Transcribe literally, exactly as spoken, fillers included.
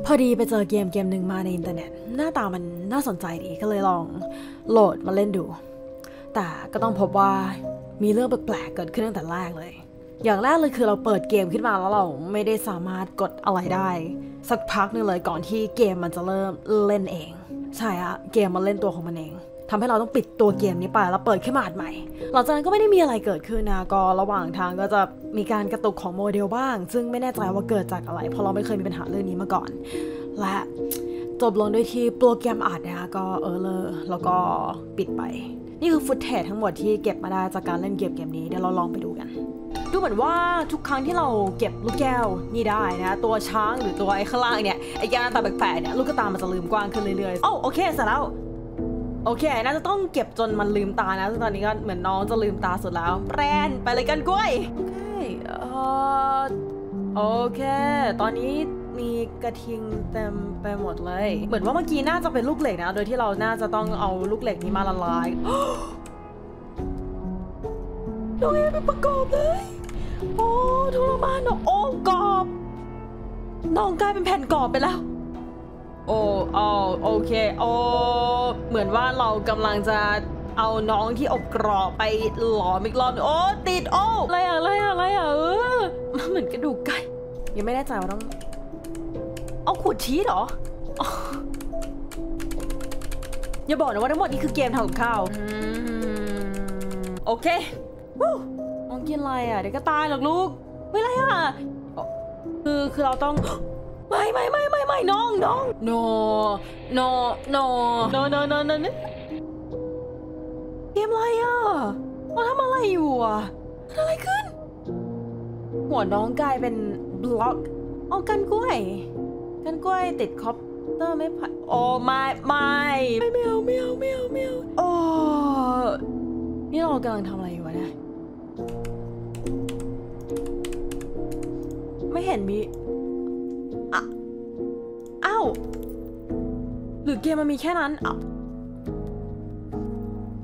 พอดีไปเจอเกมเกมหนึ่งมาในอินเทอร์เน็ตหน้าตามันน่าสนใจดีก็เลยลองโหลดมาเล่นดูแต่ก็ต้องพบว่ามีเรื่องแปลกๆเกิดขึ้นตั้งแต่แรกเลยอย่างแรกเลยคือเราเปิดเกมขึ้นมาแล้วเราไม่ได้สามารถกดอะไรได้สักพักนึงเลยก่อนที่เกมมันจะเริ่มเล่นเองใช่อะเกมมันเล่นตัวของมันเองทำให้เราต้องปิดตัวเกมนี้ไปแล้วเปิดขึ้นมาอัดใหม่หลังจากนั้นก็ไม่ได้มีอะไรเกิดขึ้นนะก็ระหว่างทางก็จะมีการกระตุกของโมเดลบ้างซึ่งไม่แน่ใจว่าเกิดจากอะไรเพราะเราไม่เคยมีปัญหาเรื่องนี้มาก่อนและจบลงด้วยที่โปรแกรมอัดนะคะก็เออเลอแล้วก็ปิดไปนี่คือฟุตเทจทั้งหมดที่เก็บมาได้จากการเล่นเกมเกมนี้เดี๋ยวเราลองไปดูกันดูเหมือนว่าทุกครั้งที่เราเก็บลูกแก้วนี่ได้นะตัวช้างหรือตัวไอ้ข้างล่างเนี่ยไอ้แก้วหน้าตาแปลกๆเนี่ยลูกตามันจะลืมกว้างขึ้นเรื่อยๆโอ้โอเคเสร็จแล้วโอเคน่าจะต้องเก็บจนมันลืมตานะซึ่งตอนนี้ก็เหมือนน้องจะลืมตาสุดแล้วแปรนไปเลยกันกล้วยโอเคเออโอเคตอนนี้มีกระทิงเต็มไปหมดเลยเหมือนว่าเมื่อกี้น่าจะเป็นลูกเหล็กนะโดยที่เราน่าจะต้องเอาลูกเหล็กนี้มาละลายน้องเอเป็นประกอบเลยโอ้ทรมานเนาะโอ้กรอบน้องกลายเป็นแผ่นกรอบไปแล้วโอ้อ๋อโอเคโอ้เหมือนว่าเรากำลังจะเอาน้องที่อบกรอบไปหลอมอีกรอบโอ้ติดโอ้อะไรอะอะไรอะอะไรอะเออมันเหมือนกระดูกไก่ยังไม่แน่ใจว่าต้องเอาขูดชีสเหรออย่าบอกนะว่าทั้งหมดนี้คือเกมทำกับข้าวโอเควู้น้องกินอะไรอ่ะเดี๋ยวก็ตายหรอกลูกไม่ไรอ่ะคือคือเราต้องไม่ไม่ไม่ไม่ไม่น้องน้อง no no no no no no no เกมอะไรอ่ะเราทำอะไรอยู่อ่ะเกิดอะไรขึ้นหัวน้องกลายเป็นบล็อกเอากันกล้วยกันกล้วยติดคอปเตอร์ไม่ผ่านโอ้ไม่ไม่ไม่เอาไม่เอาไม่เอาไม่เอาโอ้นี่เรากำลังทำอะไรอยู่วะเนี่ยไม่เห็นมีอ่ะอ้าวหรือเกมมันมีแค่นั้นอ่ะ